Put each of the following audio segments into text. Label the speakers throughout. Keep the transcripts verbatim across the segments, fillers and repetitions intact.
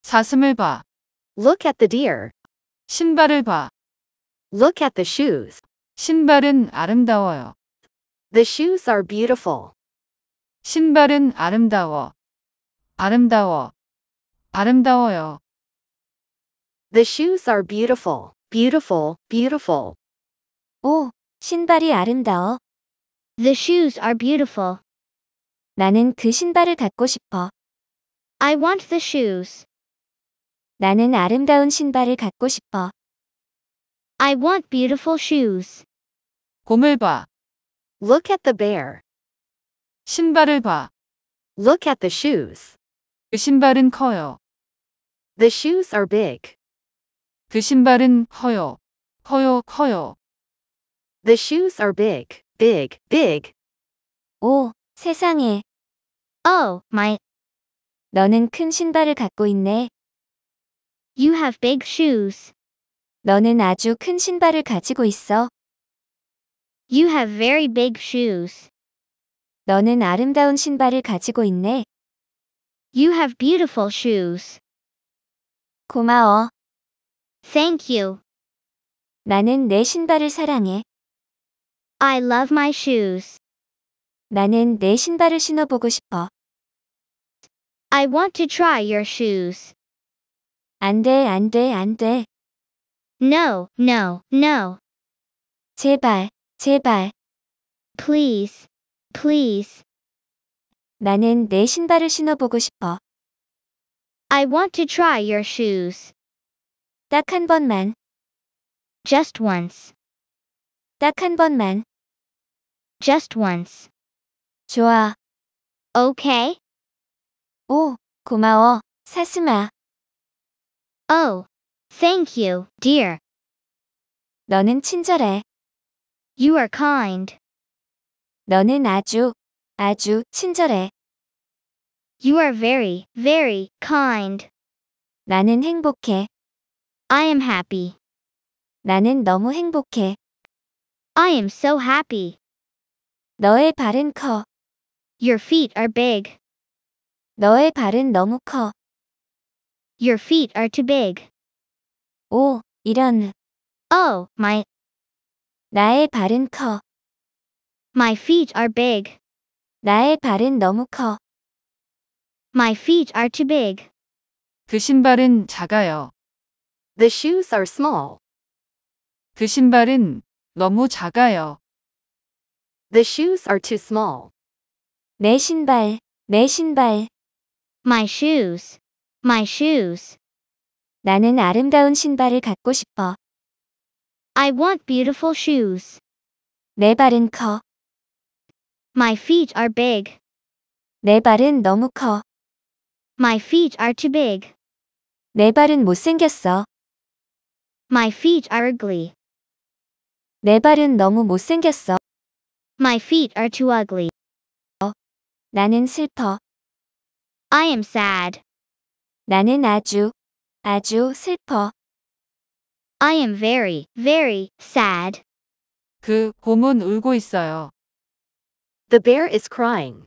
Speaker 1: 사슴을 봐.
Speaker 2: Look at the deer.
Speaker 1: 신발을 봐.
Speaker 2: Look at the shoes.
Speaker 1: 신발은 아름다워요.
Speaker 2: The shoes are beautiful.
Speaker 1: 신발은 아름다워. 아름다워. 아름다워요.
Speaker 2: The shoes are beautiful. Beautiful, beautiful.
Speaker 3: 오, 신발이 아름다워.
Speaker 4: The shoes are beautiful.
Speaker 3: 나는 그 신발을 갖고 싶어.
Speaker 4: I want the shoes.
Speaker 3: 나는 아름다운 신발을 갖고 싶어.
Speaker 4: I want beautiful shoes.
Speaker 1: 곰을 봐.
Speaker 2: Look at the bear.
Speaker 1: 신발을 봐.
Speaker 2: Look at the shoes.
Speaker 1: 그 신발은 커요.
Speaker 2: The shoes are big.
Speaker 1: 그 신발은 커요. 커요, 커요.
Speaker 2: The shoes are big, big, big.
Speaker 3: 오, 세상에.
Speaker 4: Oh, my.
Speaker 3: 너는 큰 신발을 갖고 있네.
Speaker 4: You have big shoes.
Speaker 3: 너는 아주 큰 신발을 가지고 있어.
Speaker 4: You have very big shoes.
Speaker 3: 너는 아름다운 신발을 가지고 있네.
Speaker 4: You have beautiful shoes.
Speaker 3: 고마워.
Speaker 4: Thank you.
Speaker 3: 나는 내 신발을 사랑해.
Speaker 4: I love my shoes.
Speaker 3: 나는 내 신발을 신어보고 싶어.
Speaker 4: I want to try your shoes.
Speaker 3: 안 돼, 안 돼, 안 돼.
Speaker 4: No, no, no.
Speaker 3: 제발, 제발.
Speaker 4: Please, please.
Speaker 3: 나는 내 신발을 신어보고 싶어.
Speaker 4: I want to try your shoes.
Speaker 3: 딱 한 번만,
Speaker 4: Just once.
Speaker 3: 딱 한 번만.
Speaker 4: Just once.
Speaker 3: 좋아.
Speaker 4: Okay?
Speaker 3: 오, 고마워, 사슴아.
Speaker 4: Oh, thank you, dear.
Speaker 3: 너는 친절해.
Speaker 4: You are kind.
Speaker 3: 너는 아주, 아주 친절해.
Speaker 4: You are very, very kind.
Speaker 3: 나는 행복해.
Speaker 4: I am happy.
Speaker 3: 나는 너무 행복해.
Speaker 4: I am so happy.
Speaker 3: 너의 발은 커.
Speaker 4: Your feet are big.
Speaker 3: 너의 발은 너무 커.
Speaker 4: Your feet are too big.
Speaker 3: 오, 이런.
Speaker 4: Oh, my.
Speaker 3: 나의 발은 커.
Speaker 4: My feet are big.
Speaker 3: 나의 발은 너무 커.
Speaker 4: My feet are too big.
Speaker 1: 그 신발은 작아요.
Speaker 2: The shoes are small.
Speaker 1: 그 신발은 너무 작아요.
Speaker 2: The shoes are too small.
Speaker 3: 내 신발, 내 신발.
Speaker 4: My shoes. My shoes.
Speaker 3: 나는 아름다운 신발을 갖고 싶어.
Speaker 4: I want beautiful shoes.
Speaker 3: 내 발은 커.
Speaker 4: My feet are big.
Speaker 3: 내 발은 너무 커.
Speaker 4: My feet are too big.
Speaker 3: 내 발은 못생겼어.
Speaker 4: My feet are ugly.
Speaker 3: 내 발은 너무 못생겼어.
Speaker 4: My feet are too ugly.
Speaker 3: 나는 슬퍼.
Speaker 4: I am sad.
Speaker 3: 나는 아주, 아주 슬퍼.
Speaker 4: I am very, very sad.
Speaker 1: 그 곰은 울고 있어요.
Speaker 2: The bear is crying.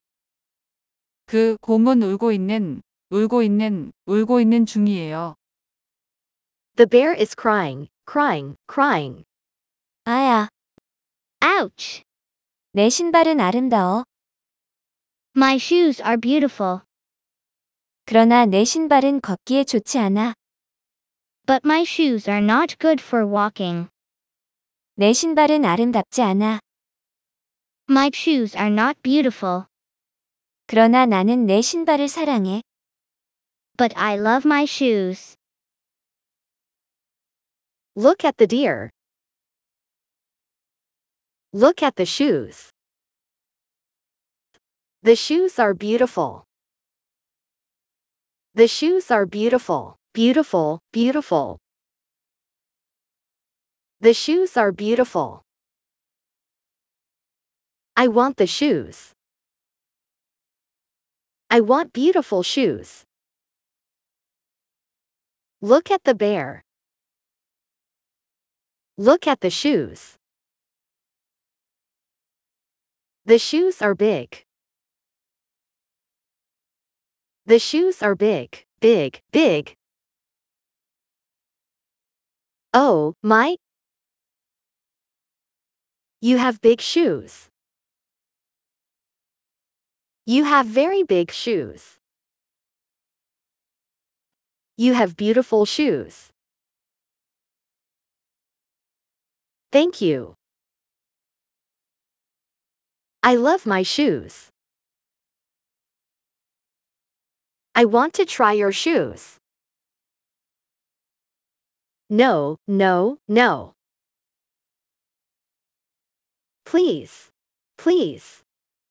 Speaker 1: 그 곰은 울고 있는, 울고 있는, 울고 있는 중이에요.
Speaker 2: The bear is crying, crying, crying.
Speaker 3: 아야,
Speaker 4: Ouch.
Speaker 3: 내 신발은 아름다워.
Speaker 4: My shoes are beautiful.
Speaker 3: 그러나 내 신발은 걷기에 좋지 않아.
Speaker 4: But my shoes are not good for walking.
Speaker 3: 내 신발은 아름답지 않아.
Speaker 4: My shoes are not beautiful.
Speaker 3: 그러나 나는 내 신발을 사랑해.
Speaker 4: But I love my shoes.
Speaker 2: Look at the deer. Look at the shoes. The shoes are beautiful. The shoes are beautiful, beautiful, beautiful. The shoes are beautiful. I want the shoes. I want beautiful shoes. Look at the bear. Look at the shoes. The shoes are big. The shoes are big, big, big. Oh, my. You have big shoes. You have very big shoes. You have beautiful shoes. Thank you. I love my shoes. I want to try your shoes. No, no, no. Please. Please.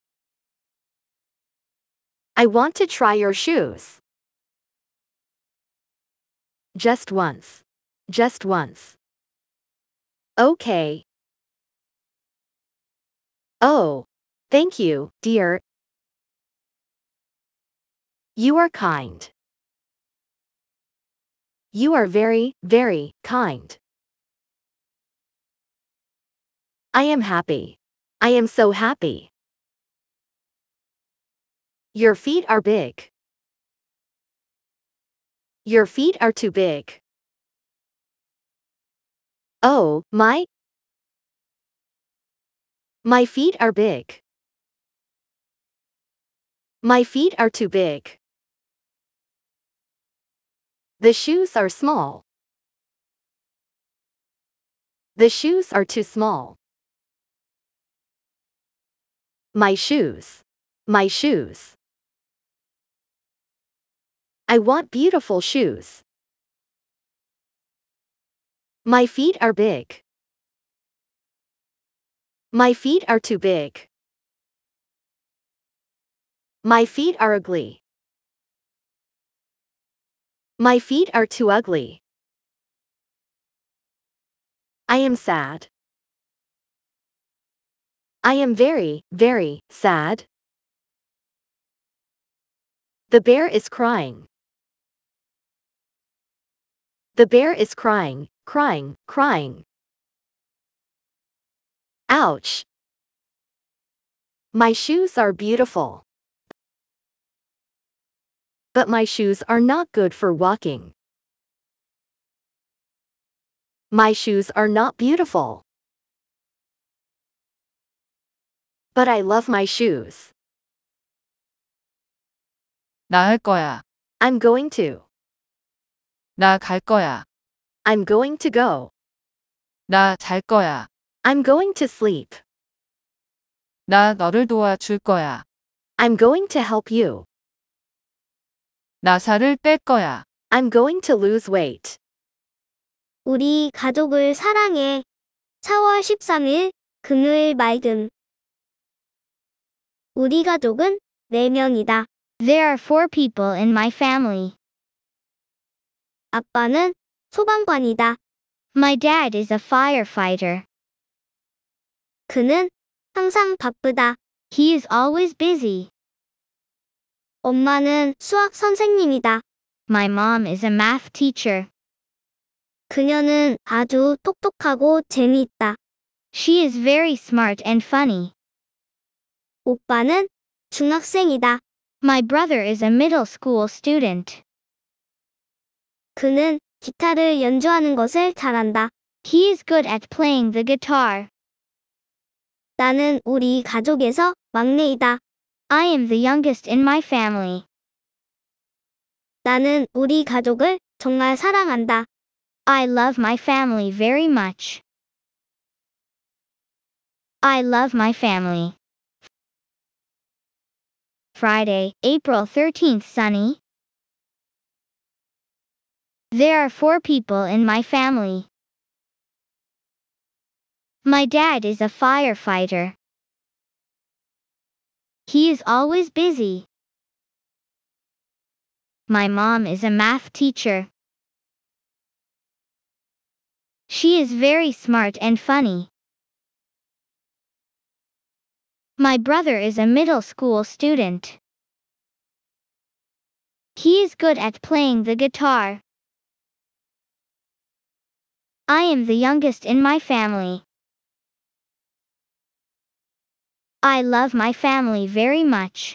Speaker 2: I want to try your shoes. Just once. Just once. Okay. Oh. Thank you, dear. You are kind. You are very, very kind. I am happy. I am so happy. Your feet are big. Your feet are too big. Oh, my. My feet are big. My feet are too big. The shoes are small. The shoes are too small. My shoes. My shoes. I want beautiful shoes. My feet are big. My feet are too big. My feet are ugly. My feet are too ugly. I am sad. I am very, very sad. The bear is crying. The bear is crying, crying, crying. Ouch. My shoes are beautiful. But my shoes are not good for walking. My shoes are not beautiful. But I love my shoes.
Speaker 1: 나 할 거야.
Speaker 2: I'm going to.
Speaker 1: 나 갈 거야.
Speaker 2: I'm going to go.
Speaker 1: 나 잘 거야.
Speaker 2: I'm going to sleep.
Speaker 1: 나 너를 도와줄 거야.
Speaker 2: I'm going to help you.
Speaker 1: 나 살을 뺄 거야.
Speaker 2: I'm going to lose weight.
Speaker 4: 우리 가족을 사랑해. 사월 십삼일 금요일 맑음. 우리 가족은 네 명이다. There are four people in my family. 아빠는 소방관이다. My dad is a firefighter. 그는 항상 바쁘다. He is always busy. 엄마는 수학 선생님이다. My mom is a math teacher. 그녀는 아주 똑똑하고 재미있다. She is very smart and funny. 오빠는 중학생이다. My brother is a middle school student. 그는 기타를 연주하는 것을 잘한다. He is good at playing the guitar. 나는 우리 가족에서 막내이다. I am the youngest in my family. 나는 우리 가족을 정말 사랑한다. I love my family very much. I love my family. Friday, April thirteenth, sunny. There are four people in my family. My dad is a firefighter. He is always busy. My mom is a math teacher. She is very smart and funny. My brother is a middle school student. He is good at playing the guitar. I am the youngest in my family. I love my family very much.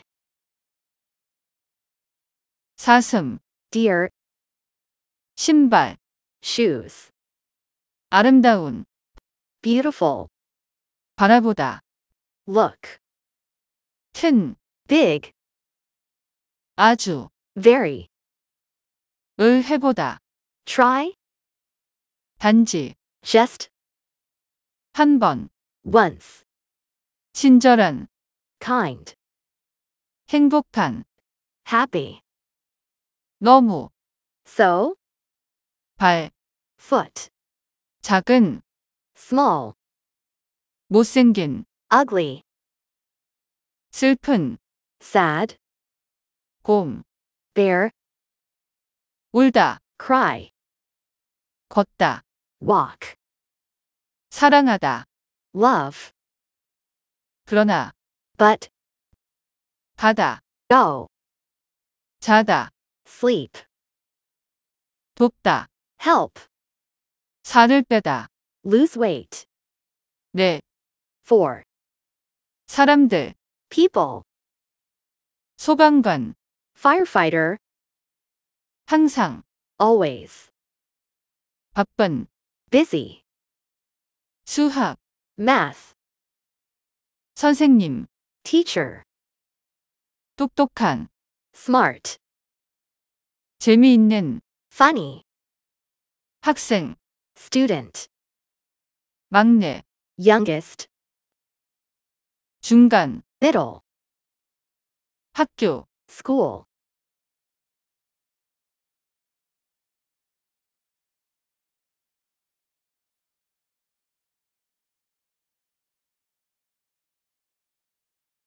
Speaker 1: 사슴,
Speaker 2: Deer.
Speaker 1: 신발,
Speaker 2: Shoes.
Speaker 1: 아름다운,
Speaker 2: beautiful,
Speaker 1: 바라보다,
Speaker 2: look,
Speaker 1: 큰,
Speaker 2: big,
Speaker 1: 아주,
Speaker 2: very,
Speaker 1: 을 해보다,
Speaker 2: try,
Speaker 1: 단지,
Speaker 2: just,
Speaker 1: 한 번,
Speaker 2: once,
Speaker 1: 친절한,
Speaker 2: kind,
Speaker 1: 행복한,
Speaker 2: happy,
Speaker 1: 너무,
Speaker 2: so,
Speaker 1: 발,
Speaker 2: foot,
Speaker 1: 작은,
Speaker 2: small,
Speaker 1: 못생긴,
Speaker 2: ugly,
Speaker 1: 슬픈,
Speaker 2: sad,
Speaker 1: 곰,
Speaker 2: bear,
Speaker 1: 울다,
Speaker 2: cry,
Speaker 1: 걷다,
Speaker 2: walk,
Speaker 1: 사랑하다,
Speaker 2: love,
Speaker 1: 그러나,
Speaker 2: but,
Speaker 1: 가다,
Speaker 2: go,
Speaker 1: 자다,
Speaker 2: sleep,
Speaker 1: 돕다,
Speaker 2: help,
Speaker 1: 살을 빼다,
Speaker 2: lose weight,
Speaker 1: 네,
Speaker 2: for,
Speaker 1: 사람들,
Speaker 2: people,
Speaker 1: 소방관,
Speaker 2: firefighter,
Speaker 1: 항상,
Speaker 2: always,
Speaker 1: 바쁜,
Speaker 2: busy,
Speaker 1: 수학,
Speaker 2: math,
Speaker 1: 선생님,
Speaker 2: teacher,
Speaker 1: 똑똑한,
Speaker 2: smart,
Speaker 1: 재미있는,
Speaker 2: funny,
Speaker 1: 학생,
Speaker 2: student,
Speaker 1: 막내,
Speaker 2: youngest,
Speaker 1: 중간,
Speaker 2: middle,
Speaker 1: 학교,
Speaker 2: school,